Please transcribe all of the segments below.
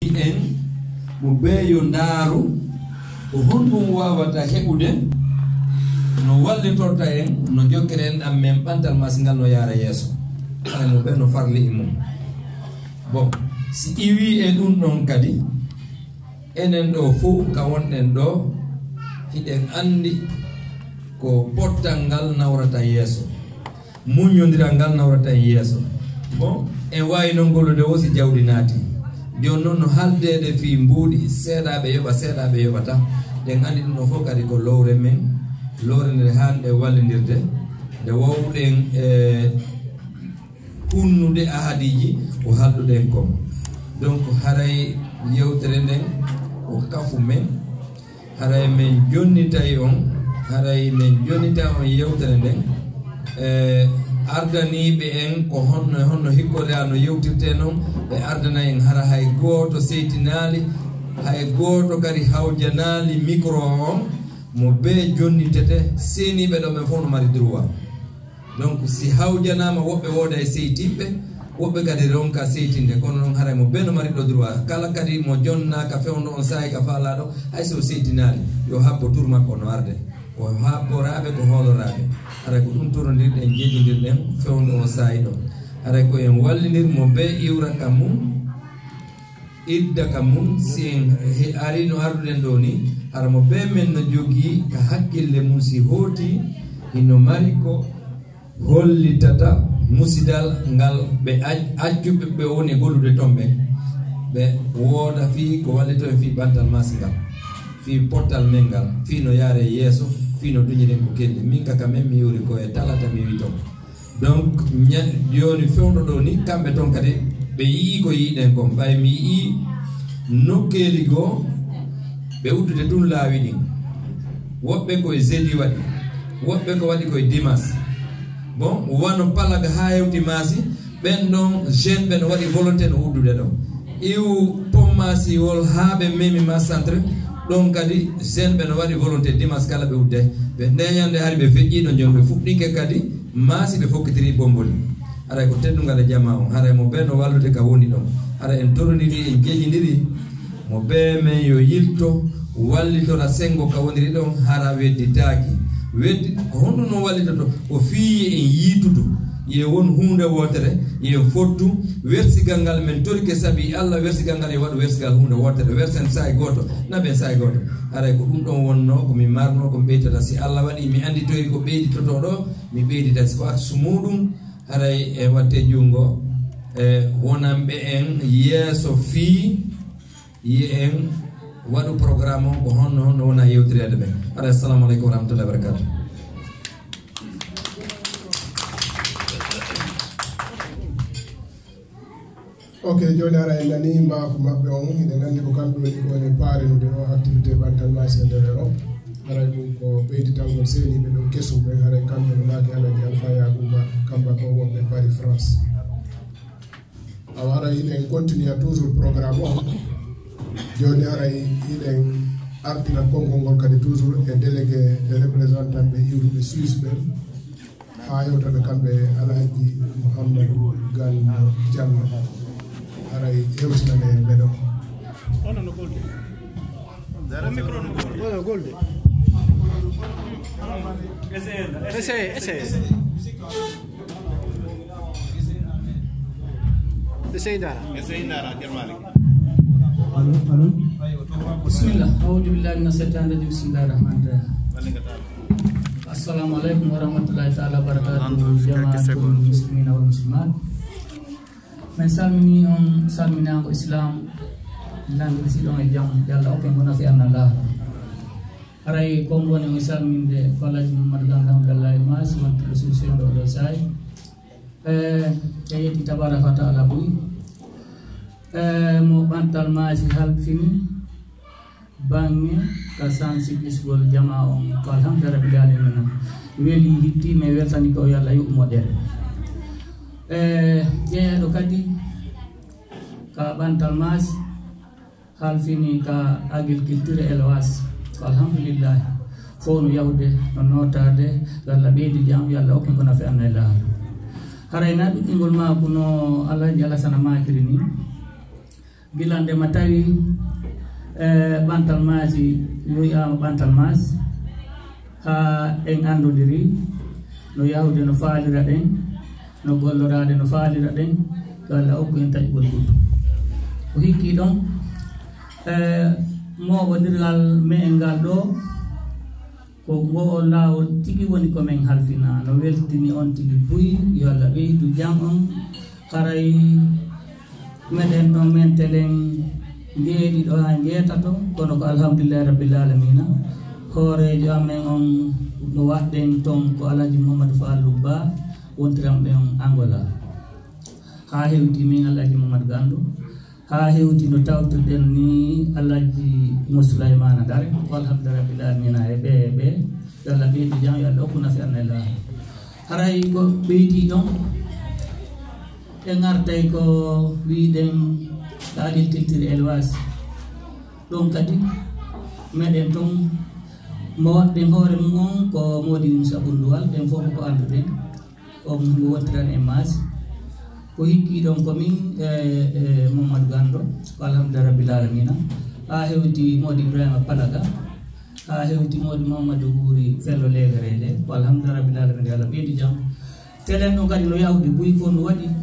en mo beeyo ndaaru ko honɗum wawata heɓude no wallitorta en no jokkeren ɗam men ɓantal masingal no yaara yeeso ay mo ɓe no farli e mum bon si iwi e ɗum ɗon kadi enen ɗo fof ka wonɗen ɗo hiɗen andi ko pottal ngal nawrata yeeso muñodiral ngal nawrata yeeso bon en wawi noon gollude o si jawdi naati joni noon no haldede fi mbuuɗi seeɗaɓe yoɓa seeɗaɓe yoɓata ɗen andi ɗum ɗo fof kadi ko lowre men lowre nde hanɗe wallidirde nde wowɗen hunnude ahadiji ko halduɗen kom donc haray yewtere nden ko kafu men haray men jonnitay on haray men jonnita on yewtere nden ardaniɓe en ko honno hikkode no yewtirte noon ɓe ardana en hara hay goto seytinali hay goto kadi hawjanali micro on mo be jonnitete seniɓe ɗo ɓe fof no mari droit donc si hawjanama woɓɓe wooda e seytiɓe woɓɓe kadi ronka seytinde kono noon haray mo be no mari ɗo droit kala kadi mo jonnaka fewno on saahi ka faalaɗo hay so seytinali yo habbo tour makko no arde ko habboraɓe ko hooloraɓe haray ko ɗum torodirɗen jeeɗidirɗen fewno o saahi ɗo haray ko en wallidir mo be iwra kam mum idda kam mum si en ari no arduɗen ɗo ni hara mo be men no jogui ka hakkille mum si hooti hino mari ko hollitata musidal ngal ɓe accuɓe ɓe woni gollude toon ɓe wooda fi ko wallito en fi ɓantal masgal fi pottal men ngal fi no yaare yeeso fi no duñiɗen ko kelli min kaka men mi yuri ko e talata mi wi toon donc joni fewno ɗo ni kamɓe toon kadi ɓe yii ko yiiɗen kon ɓay mi yii nokkeli goo ɓe uddude tun laawi ɗin woɓɓe koye jeudi waɗi woɓɓe ko waɗi koye dimas bon wano palaga ha hewti maasi ɓen ɗon jeune ɓe no waɗi volonté no uddude ɗo iw pommasi wol ha ɓe memi ma centre ɗon kadi jeune ɓe no waɗi volonté dimas kala ɓe udde ɓe ndeñande hari ɓe feƴƴiɗo jon ɓe fuɗɗike kadi maasi ɓe fokkitiri bomboli haray ko teddugal e jama on haray mo ɓe no wallude ka woni ɗon haray en toroniri en jeeƴidiri mo ɓe men yo yilto wallitora sengo ka woniri ɗon hara wedditaki weddi ko honɗum noon wallitoto ko fiyi en yiitudu ye won hunde wotere yen fottu wersigal ngal men torike saabi Allah wersigal ngal e waɗa wersigal hunde wotere wersen sahi goto naɓen sahi goto haray ko ɗum ɗon wonno komi marno komi ɓeytata si Allah waɗi mi anditori ko ɓeyditoto ɗo mi ɓeydita siko aksu muɗum haray e watte jungo e wonanɓe en yeeso fii yi en waɗu programme o ko honno wona yewtirede ɓe haray assalamu aleykum wa rahmatullahi wa barakatuh. ok joni ara en nani mako mabɓe on eɗen andi ko kamɓe woni kone paarinude o activité ɓantal masendere o haray ɗum ko ɓeyditalngol seniɓe ɗo kesum ɓe haray kamɓe no naaki alaji alpha yagouma kamba ko wonɓe paris france awa haray eɗen continue toujours programme o joni haray eɗen ardina konngol ngol kadi toujours e délégué de représentant ɓe iwruɓe suisse ɓen ha yewtaɓe kamɓe alhaji mouhammadou gan diamno haray hewtinane ɓeɗo bismillah a'udhu billahi minash shaitanir rajim bismillahir rahmanir rahim assalamu alaikum warahmatullahi taala wabarakatuh jama'atul muslimin wal muslimat men salmini on salminago islam langue siɗon e jaam yalla oppen ko nafi annallah haray kon woni o salminde kolaji mamadou gandam abdallahi mas mantuɗo suuseɗo ɗo sayi e yetti tabaraka wa taala ɓuyi mo ɓantal maasi halfini bange ka sensibilisgol jama on ko alhamdulillah rabbil alamin weeli hitti mais weltani ko yalla yuɓ moƴƴere ƴeeɗo kadi ka ɓantal maasi halfini ka agriculture élevage ko alhamdulillah fo no yahude no notade yalla ɓeydi jam yalla okken ko nafi anna e laara haray na ɗuɗɗingol mako no alhaji alasana makiri ni gilande ma tawi bantal maasi yoyama bantal mas ha en andodiri no yahude no faalira den no gollorade no faalira den ko Allah okku en tajgol guddu o hikki don moɓodirgal me en ngal ɗo ko ngo o laawol tigi woni komin halfina no weltini on tigi buyi yo Allah ɓeydu jam on haray meɗen ɗon men telen ngeeɗi ɗo ha ngeetato kono ko alhamdulillahi rabbil alamina hoorejo amen on no waɗɗen ton ko Alhaji Mamadou Fallou Ba wontiram ɓe on Angola ha hewti min Alhaji Mamadou Gando ha hewti no tawtirɗen ni Alhaji Mousulaymana Dare alhamdulillahi rabbil alamina e ɓe yo Allah ɓeydi jam yo Allah okku nafi annala haray ko ɓeydi ɗon e gartay ko wiɗen agriculture élevage ɗon kadi meɗen ton mo waɗɗen hoore mum on ko modi Moussa Bounduwal ɓen fof ko anduɗen on mo wontiran e mas ko hikki ɗon komin Mamadou Gando ko alhamdulillahi rabbil alamina ha hewti modi Ibrahima Palaga ha hewti modi Mamadou Wuri Fello Legerede ko alhamdulillahi rabbil alamina Allah ɓeydi jam telen ɗon kadi no yawde buy ko no waɗi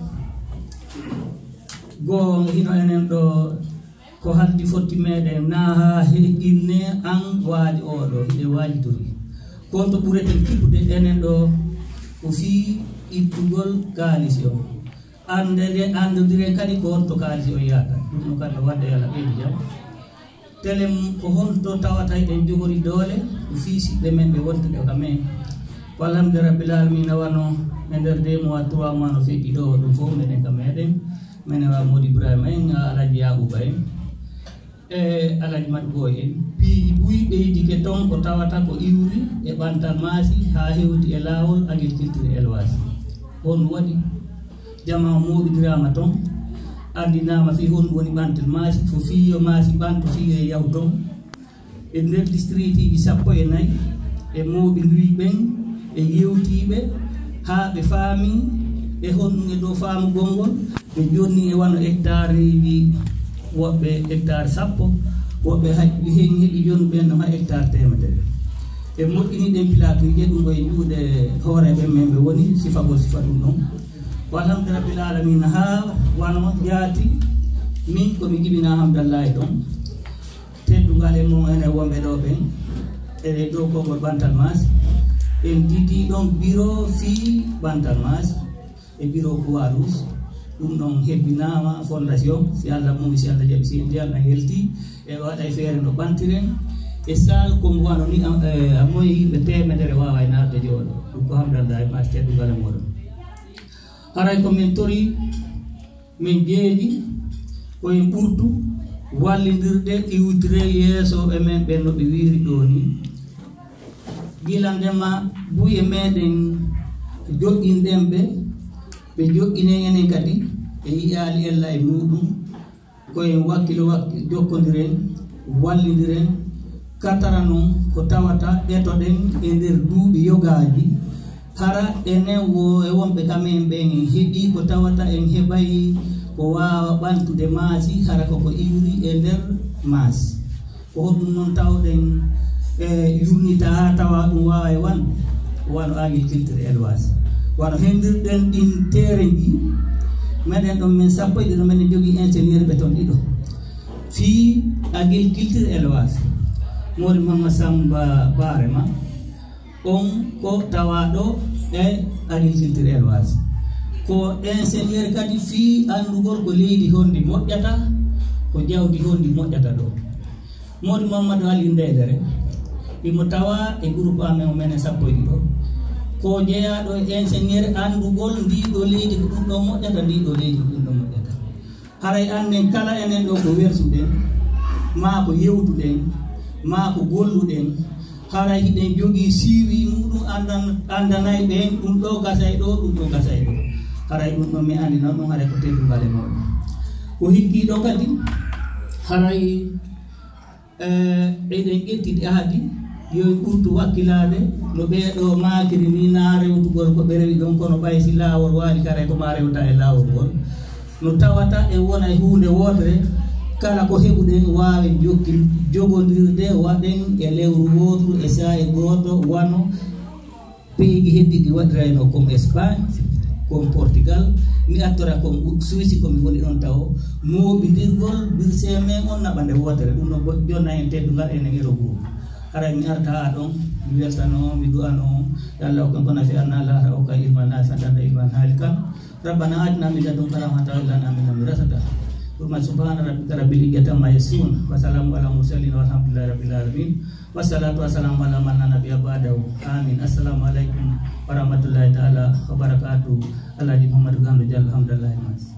go hino enen ɗo ko haddi fotti meɗen na ha inne an waali oɗo hiɗe waajidori kon to ɓureten kibbude enen ɗo ko fi ittugol kaalisi o andodiren kadi ko honto kaalisi o yiyata ɗum no kadi no wadde Allah ɓeydi jam telem ko honto tawata eɗen jogori doole ko fi siɓɓe men ɓe wontuɗe kamen ko alhamdulillahi rabbil alamina wano e nder 2 mois 3 mois no feƴƴi ɗo ɗum fof meɗen ka meɗen menen wa Modi Ibrahima en Alhaji Yabouba en e Alhaji Madou en piiji ɓuyi ɓeydike ton ko tawata ko iwri e ɓantal maasi ha hewti e laawol agriculture élevage on waɗi jama moɓidirama ton andinama fi hon woni ɓantal maasi fo fiyo maasi ɓanto fiyo e yaw ton e nder district ji 14 e moɓidiri ɓen e yewtiɓe ha ɓe faami e honɗum e ɗo faamu gongol ɓe jonni e wano hectare ji woɓɓe hectare 10 woɓɓe heɓi heeɗi joni ɓen ɗon ha hectare 100 e moƴƴini ɗen pilatuji ɗum koye juuɗe hooreɓe men ɓe woni sifagol sifa ɗum ɗon ko alhamdulillahi rabbil alamina ha wano jaati min komi jibina hamdallahi ɗon teddugal e mum ene wonɓe ɗo ɓen ene dow kongol ɓantal mas en didi ɗon bureau fi ɓantal mas e bureau Croix-Rouge ɗum ɗon hebbinama fondation si Allah mumi si Allah jaɓi si en Allah helti e waɗa e feere no ɓantiren e sal komo wano ni a moyi yimɓe temedere wawa e narde jooɗo ɗum ko hamdallah e mas teddugal e moɗon haray komin tori min jeeɗi koye ɓurtu wallidirde iwtire yeeso e men ɓen no ɓe wiiri ɗo ni gilandema buye meɗen joƴƴinɗen ɓe joƴƴinen enen kadi e yiyaali ella e muɗum koyen wakkilo jokkodiren wallidiren katara noon ko tawata etoɗen e nder duuɓi yogaji hara enen wo e wonɓe kamen ɓen en heeɓi ko tawata en heɓay ko wawa ɓantude maasi hara koko iwri e nder maasi ko hoɗum noon tawɗen yurnita ha tawa ɗum wawa e wano agriculture élevage wano hendirɗen ɗin terrain ji meɗen ɗon min 10 ɗiɗo men jogui ingénieur ɓe toon ɗiɗo fi agriculture élevage mori Mama Samba Barema on ko tawaɗo e agriculture élevage ko ingénieur kadi fi andugol ko leydi hondi moƴƴata ko jawdi hondi moƴƴata ɗo modi Mamadou Ali Ndeydere imo tawa e groupe amen o menen 10 ɗiɗo ko jeeyaɗo e ingénieur andugol ndiɗo leydi ko ɗum ɗo moƴƴata ndiɗo leydi ko ɗum ɗo moƴƴata haray anden kala enen ɗo ko wersuɗen ma ko yewtuɗen ma ko golluɗen haray hiɗen jogui siiwi muɗum andanay ɓen ɗum ɗo gasay ɗo ɗum ɗo gasay ɗo haray ɗum ɗon mi andina ɗum haray ko teddugal e moɗon ko hikkiɗo kadi haray eɗen ƴettidi ahadi yo ɓurtu wakkilade no ɓeeɗo makiri ni na rewtugol ko ɓe rewi ɗon kono ɓaysi laawol waali kare ko ma rewta e laawol ngol no tawata e wona e hunde wotere kala ko heɓuɗen wawi jogodirde waɗen e lewru wotru e saha goto wano pays heddiɗi waɗirayno comme Espagne comme Portugal mi attora comme Suisse komi woni ɗon taw moɓidirgol birse men on naɓande wotere ɗum no jonna en teddugal enen ero goo ara mi arta ha ɗon mi weltano mi du'ano yalla o kankona fi anna lara o ka ilman nafi andanda ilman halikan rabbana atina min ladunka rahmatan wa lana min amrina rashada subhana rabbika rabbil izzati amma yasifun wa salamun ala mursalin walhamdulillahi rabbil alamin wassalatu wassalamu ala man la nabiyya ba'dahu amin. Assalamu alaikum warahmatullahi taala wabarakatuh. Alhaji Muhammad Gamdo Diallo alhamdulillah.